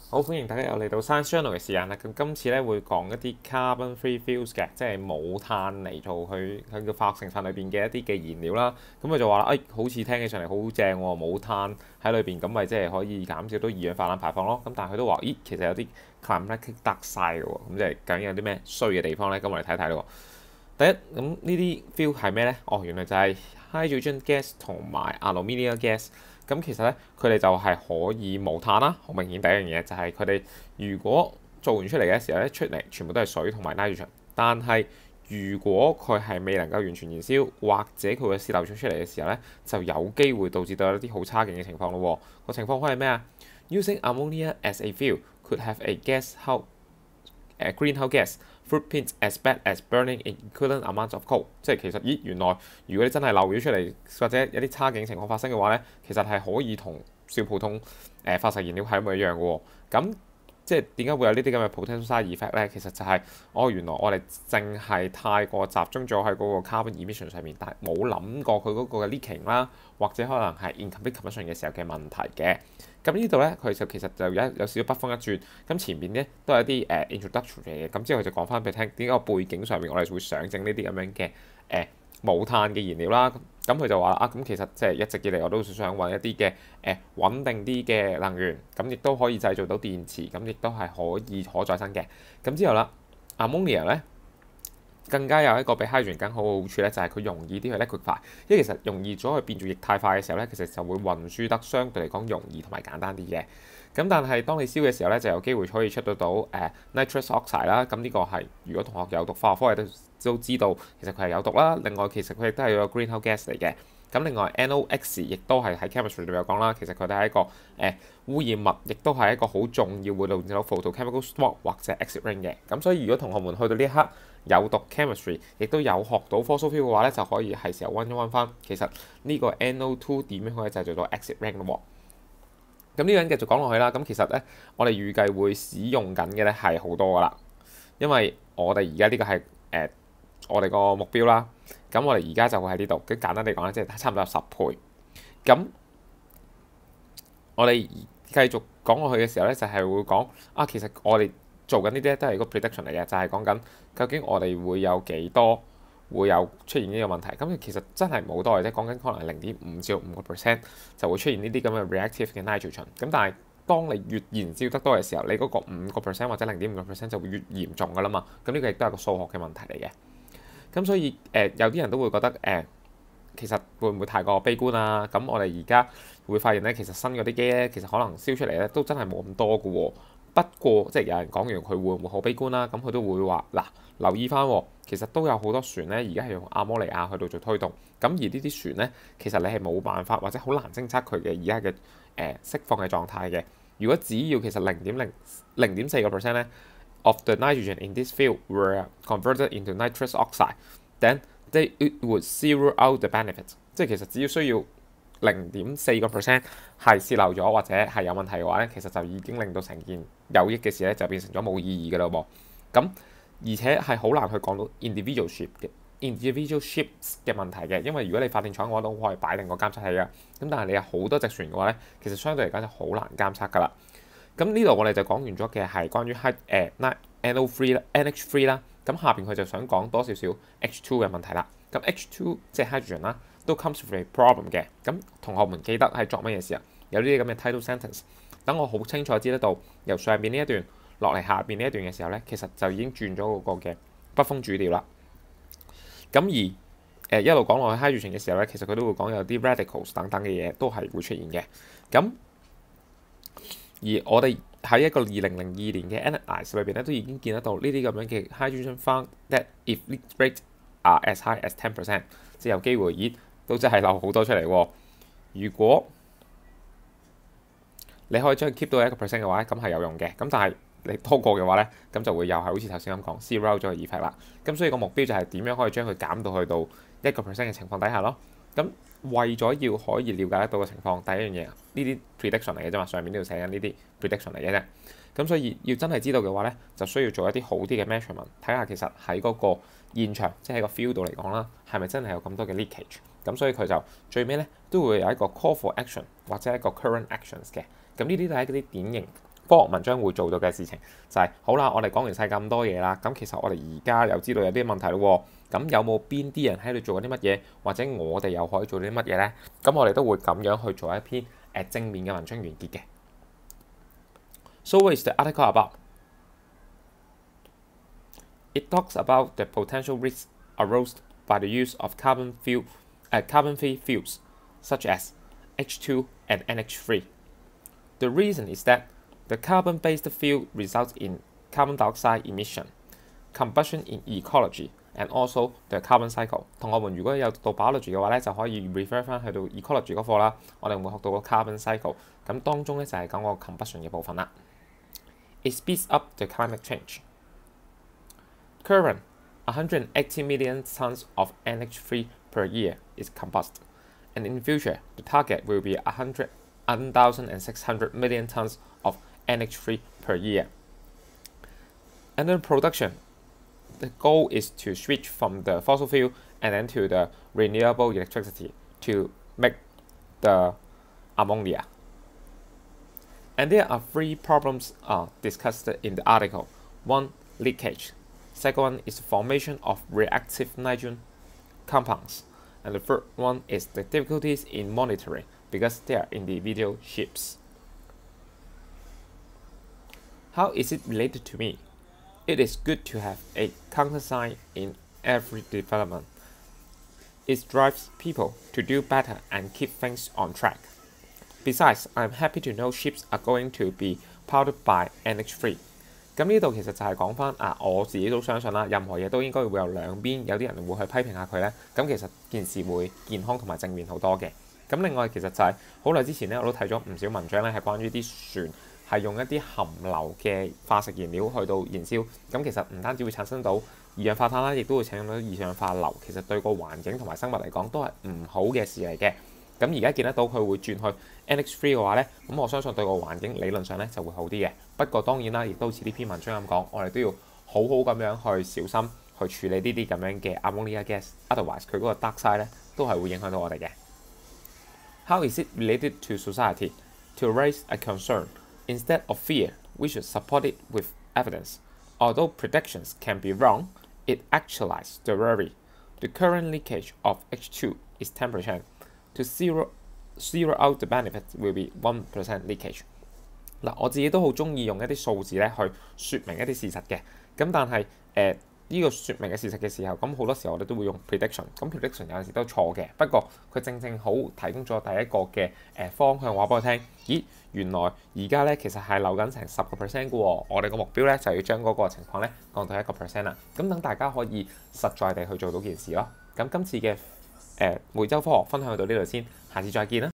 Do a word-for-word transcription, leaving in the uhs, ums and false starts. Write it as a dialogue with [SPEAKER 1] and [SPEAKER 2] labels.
[SPEAKER 1] 好，歡迎大家又嚟到 Science Journal 嘅時間啦。咁今次咧會講一啲 carbon-free fuels 嘅，即係冇碳嚟做佢佢嘅化學成分裏邊嘅一啲嘅燃料啦。咁佢就話啦，誒、哎、好似聽起上嚟好正喎，冇碳喺裏邊，咁咪即係可以減少到二氧化碳排放咯。咁但係佢都話，咦，其實有啲 climatic dark side 嘅喎，咁即係究竟有啲咩衰嘅地方咧？咁我哋睇睇咯。第一，咁呢啲 fuel 係咩咧？哦，原來就係 hydrogen gas 同埋 aluminium gas。咁其實咧，佢哋就係可以無碳啦。好明顯第一樣嘢就係佢哋如果做完出嚟嘅時候咧，出嚟全部都係水同埋 nitrogen。但係如果佢係未能夠完全燃燒，或者佢會洩漏咗出嚟嘅時候咧，就有機會導致到一啲好差勁嘅情況咯。個情況可係咩啊？Using ammonia as a fuel could have a gas how 誒 greenhouse gas footprint as bad as burning in equivalent amounts of coal。即係其實咦，原來如果你真係漏咗出嚟，或者有啲差勁情況發生嘅話咧，其實係可以同燒普通誒、呃、化石燃料係一模一樣嘅喎。咁即係點解會有呢啲咁嘅 potential side effect 咧？其實就係、是、哦，原來我哋淨係太過集中咗喺嗰個 carbon emission 上面，但係冇諗過佢嗰個嘅 leaking 啦，或者可能係 incomplete combustion 嘅時候嘅問題嘅。咁呢度咧，佢就其實就有有少少北風一轉。咁前面咧都有一啲誒、uh, introduction 嘅嘢，咁之後佢就講翻俾你聽點解個背景上面我哋會想整呢啲咁樣嘅誒冇碳嘅燃料啦。咁佢就話啦啊，咁其實即係一直以嚟我都想揾一啲嘅誒穩定啲嘅能源，咁亦都可以製造到電池，咁亦都係可以可再生嘅。咁之後啦 ammonia 咧。更加有一個比 hydrogen 更好嘅好處咧，就係、是、佢容易啲去 liquefy，因為其實容易咗去變做液態化嘅時候咧，其實就會運輸得相對嚟講容易同埋簡單啲嘅。咁但係當你燒嘅時候咧，就有機會可以出到到誒、uh, nitrous oxide 啦。咁呢個係如果同學有讀化學科嘅都都知道，其實佢係有毒啦。另外其實佢亦都係有個 greenhouse gas 嚟嘅。咁另外 N O X 亦都係喺 chemistry 度有講啦，其實佢哋係一個誒、呃、污染物，亦都係一個好重要會導致到 photochemical smoke 或者 exit ring 嘅。咁所以如果同學們去到呢一刻有讀 chemistry，亦都有學到 fossil fuel 嘅話咧，就可以係時候溫一溫翻，其實呢個 N O 二 點樣可以製造到 exit ring 咯喎。咁呢樣繼續講落去啦。咁其實咧，我哋預計會使用緊嘅咧係好多噶啦，因為我哋而家呢個係誒、呃、我哋個目標啦。咁我哋而家就會喺呢度，咁簡單嚟講咧，即係差唔多有十倍。咁我哋繼續講落去嘅時候咧，就係、是、會講啊，其實我哋做緊呢啲都係一個 prediction 嚟嘅，就係講緊究竟我哋會有幾多會有出現呢個問題。咁其實真係冇多嘅啫，講緊可能係零點五至到五個 percent 就會出現呢啲咁嘅 reactive 嘅 nitrogen。咁但係當你越燃燒得多嘅時候，你嗰個五個 percent 或者零點五個 percent 就會越嚴重噶啦嘛。咁呢個亦都係個數學嘅問題嚟嘅。咁所以誒、呃、有啲人都會覺得誒、呃，其實會唔會太過悲觀啊？咁我哋而家會發現咧，其實新嗰啲機咧，其實可能燒出嚟咧都真係冇咁多嘅喎。不過即係有人講完佢會唔會好悲觀啦？咁佢都會話嗱，留意翻喎，其實都有好多船咧，而家係用阿摩尼亞去到做推動。咁而呢啲船咧，其實你係冇辦法或者好難偵測佢嘅而家嘅誒釋放嘅狀態嘅。如果只要其實零點零零點四個 percent 咧。of the nitrogen in this field were converted into nitrous oxide, then they it would zero out the benefit。即係其實只要需要零點四個 percent 係洩漏咗或者係有問題嘅話咧，其實就已經令到成件有益嘅事咧就變成咗冇意義嘅咯噃。咁而且係好難去講到 individualship 嘅 individualships 嘅問題嘅，因為如果你發電廠嘅話都可以擺定個監測器啊。咁但係你有好多隻船嘅話咧，其實相對嚟講就好難監測㗎啦。咁呢度我哋就講完咗嘅係關於 H 誒 N O 三 啦 N H 三啦，咁下邊佢就想講多少少 H 二 嘅問題啦。咁 H 二即係 hydrogen 啦，都 comes with a problem 嘅。咁同學們記得喺作乜嘢時候有呢啲咁嘅 title sentence，等我好清楚知得到由上邊呢一段落嚟下邊呢一段嘅時候咧，其實就已經轉咗嗰個嘅北風主調啦。咁而誒、呃、一路講落去 hydrogen 嘅時候咧，其實佢都會講有啲 radicals 等等嘅嘢都係會出現嘅。咁而我哋喺一個二零零二年嘅 analyse 裏邊咧，都已經見得到呢啲咁樣嘅 hydrogen found that if leak rate are as high as ten percent， 即係有機會，咦，都真係漏好多出嚟喎。如果你可以將佢 keep 到一個 percent 嘅話，咁係有用嘅。咁但係你多過嘅話咧，咁就會又係好似頭先咁講 zero 咗個 effect 啦。咁所以個目標就係點樣可以將佢減到去到一個 percent 嘅情況底下咯。咁為咗要可以了解得到嘅情況，第一樣嘢呢啲 prediction 嚟嘅啫嘛，上面呢度寫緊呢啲 prediction 嚟嘅啫。咁所以要真係知道嘅話咧，就需要做一啲好啲嘅 measurement，睇下其實喺嗰個現場，即係喺個 field 度嚟講啦，係咪真係有咁多嘅 leakage？咁所以佢就最尾咧都會有一個 call for action 或者一個 current actions 嘅。咁呢啲都係一啲典型科學文章會做到嘅事情，就係、是、好啦，我哋講完晒咁多嘢啦，咁其實我哋而家又知道有啲問題咯喎，咁有冇邊啲人喺度做緊啲乜嘢，或者我哋又可以做啲乜嘢呢？咁我哋都會咁樣去做一篇誒、呃、正面嘅文章完結嘅。So what is the article about? It talks about the potential risks aroused by the use of carbon fuel, uh, carbon-free fuels, such as H two and N H three. The reason is that the carbon-based fuel results in carbon dioxide emission, combustion in ecology, and also the carbon cycle。同學們如果有讀到 biology 嘅話咧，就可以 refer 翻去到 ecology 嗰課啦。我哋會學到個 carbon cycle，咁當中咧就係講個 combustion 嘅部分啦。It speeds up the climate change. Current one hundred eighty million tons of N H three per year is combusted, and in future the target will be one thousand six hundred million tons of N H three per year. And then production, the goal is to switch from the fossil fuel and then to the renewable electricity to make the ammonia. And there are three problems uh, discussed in the article. One, leakage. Second one is the formation of reactive nitrogen compounds. And the third one is the difficulties in monitoring because they are individual ships. How is it related to me? It is good to have a countersign in every development. It drives people to do better and keep things on track. Besides, I'm happy to know ships are going to be powered by N H three. 咁呢度其實就係講翻啊，我自己都相信啦，任何嘢都應該會有兩邊，有啲人會去批評下佢咧，咁其實件事會健康同埋正面好多嘅。咁另外其實就係好耐之前咧，我都睇咗唔少文章咧，係關於啲船係用一啲含硫嘅化石燃料去到燃燒，咁其實唔單止會產生到二氧化碳啦，亦都會產生到二氧化硫，其實對個環境同埋生物嚟講都係唔好嘅事嚟嘅。咁而家見得到佢會轉去 N H three 嘅話咧，咁我相信對個環境理論上咧就會好啲嘅。不過當然啦，亦都似呢篇文章咁講，我哋都要好好咁樣去小心去處理呢啲咁樣嘅 ammonia gas，otherwise 佢嗰個 dark side 咧都係會影響到我哋嘅。How is it related to society? To raise a concern, instead of fear, we should support it with evidence. Although predictions can be wrong, it actualizes the worry. The current leakage of H two is ten percent. To zero zero out the benefits will be one percent leakage。嗱，我自己都好中意用一啲數字咧去説明一啲事實嘅。咁但係誒呢個説明嘅事實嘅時候，咁好多時候我哋都會用 prediction。咁 prediction 有陣時都錯嘅，不過佢正正好提供咗第一個嘅誒、呃、方向話俾我聽。咦，原來而家咧其實係漏緊成十個 percent 嘅喎。我哋個目標咧就係要將嗰個情況咧降到一個 percent 啦。咁等大家可以實在地去做到件事咯。咁今次嘅誒每週科學分享到呢度先，下次再見啦。